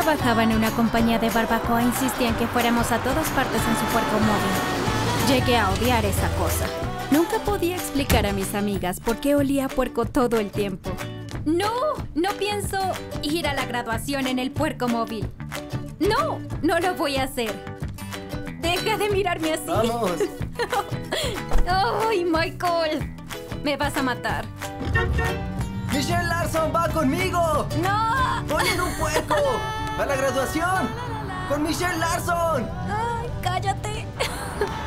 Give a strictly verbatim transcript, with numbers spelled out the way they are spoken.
trabajaba en una compañía de barbacoa, insistían que fuéramos a todas partes en su puerco móvil. Llegué a odiar esa cosa. Nunca podía explicar a mis amigas por qué olía a puerco todo el tiempo. No, no pienso ir a la graduación en el puerco móvil. No, no lo voy a hacer. Deja de mirarme así. ¡Vamos! ¡Ay, Michael! Me vas a matar. ¡Michelle Larson va conmigo! ¡No! ¡Voy en un puerco! ¡A la graduación! ¡Con Michelle Larson! ¡Ay, cállate!